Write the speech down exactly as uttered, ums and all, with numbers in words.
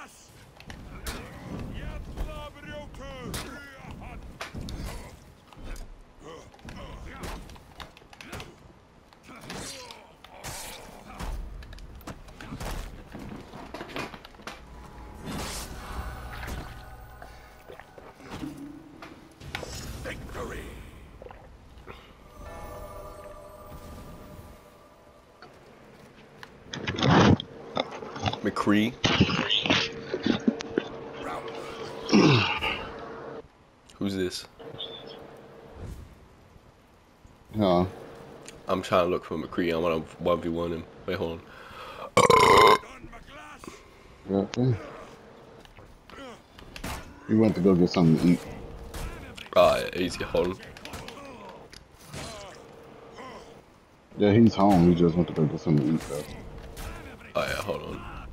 Victory. McCree. Who's this? Huh? I'm trying to look for McCree. I want to one v one him. Wait, hold on. Yeah. He went to go get something to eat. Alright, easy. Hold on. Yeah, he's home. He just went to go get something to eat, though. Oh yeah, hold on.